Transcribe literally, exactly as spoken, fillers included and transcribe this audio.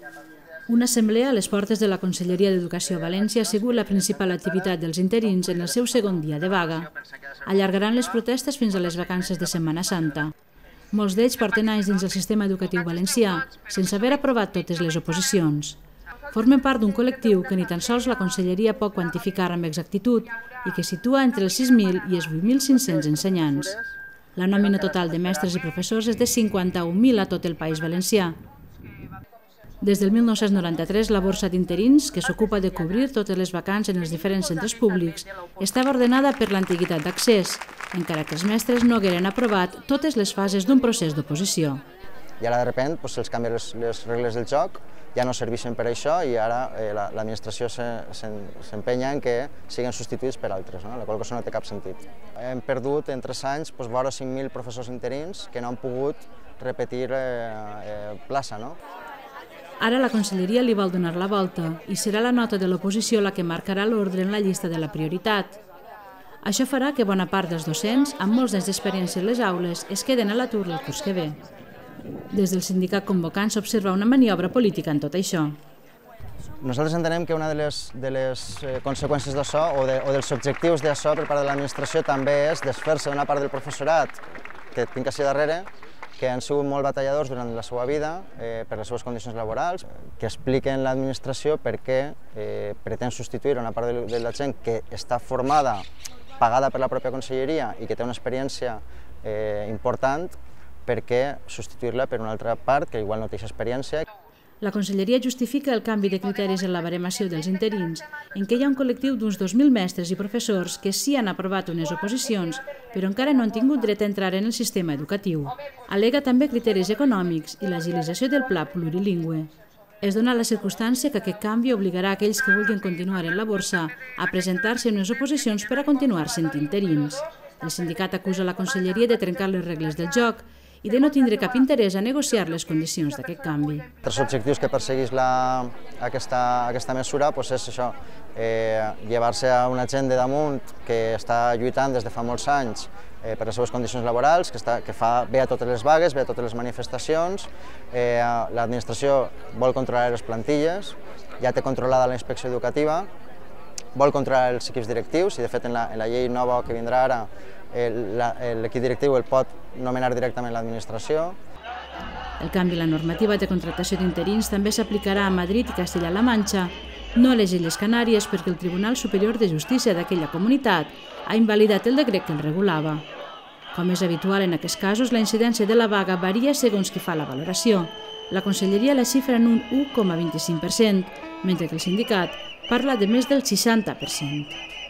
Una assemblea a les portes de la Conselleria d'Educació a València ha sigut la principal activitat dels interins en el seu segon dia de vaga. Allargaran les protestes fins a les vacances de Setmana Santa. Molts d'ells porten anys dins el sistema educatiu valencià, sense haver aprovat totes les oposicions. Formen part d'un col·lectiu que ni tan sols la Conselleria pot quantificar amb exactitud i que situa entre els sis mil i els vuit mil cinc-cents ensenyants. La nòmina total de mestres i professors és de cinquanta-un mil a tot el País Valencià. Des del mil nou-cents noranta-tres, la borsa d'interins, que s'ocupa de cobrir totes les vacants en els diferents centres públics, estava ordenada per l'antiguitat d'accés, encara que els mestres no hagueren aprovat totes les fases d'un procés d'oposició. I ara, de sobte, doncs, se'ls canvien les, les regles del joc, ja no serveixen per això i ara eh, l'administració s'empenya en que siguin substituïts per altres, no? La qual cosa no té cap sentit. Hem perdut en tres anys doncs, vora cinc mil professors interins que no han pogut repetir eh, eh, plaça, no? Ara la Conselleria li vol donar la volta i serà la nota de l'oposició la que marcarà l'ordre en la llista de la prioritat. Això farà que bona part dels docents, amb molts anys d'experiència en les aules, es queden a l'atur el curs que ve. Des del sindicat convocant s'observa una maniobra política en tot això. Nosaltres entenem que una de les, de les conseqüències d'això o, de, o dels objectius d'això per part de l'administració també és desfer-se d'una part del professorat que tinc així darrere, que han sigut molt batalladors durant la seva vida eh, per les seves condicions laborals, que expliquen a l'administració per què eh, pretén substituir una part de, de la gent que està formada, pagada per la pròpia conselleria i que té una experiència eh, important, per què substituir-la per una altra part que igual no té aquesta experiència. La Conselleria justifica el canvi de criteris en la baremació dels interins, en què hi ha un col·lectiu d'uns dos mil mestres i professors que sí han aprovat unes oposicions, però encara no han tingut dret a entrar en el sistema educatiu. Al·lega també criteris econòmics i l'agilització del pla plurilingüe. Es dona la circumstància que aquest canvi obligarà aquells que vulguin continuar en la borsa a presentar-se en unes oposicions per a continuar sent interins. El sindicat acusa la Conselleria de trencar les regles del joc i de no tindre cap interès a negociar les condicions d'aquest canvi. Els objectius que persegueix la, aquesta, aquesta mesura doncs és això, eh, llevar-se a una gent de damunt que està lluitant des de fa molts anys eh, per les seves condicions laborals, que, està, que fa, ve a totes les vagues, ve a totes les manifestacions, eh, l'administració vol controlar les plantilles, ja té controlada la inspecció educativa, vol controlar els equips directius i de fet en la, en la llei nova que vindrà ara l'equip directiu el pot nomenar directament l'administració. El canvi a la normativa de contractació d'interins també s'aplicarà a Madrid i Castella-La Manxa, no a les Illes Canàries perquè el Tribunal Superior de Justícia d'aquella comunitat ha invalidat el decret que el regulava. Com és habitual en aquests casos, la incidència de la vaga varia segons qui fa la valoració. La Conselleria la xifra en un u coma vint-i-cinc per cent, mentre que el sindicat parla de més del seixanta per cent.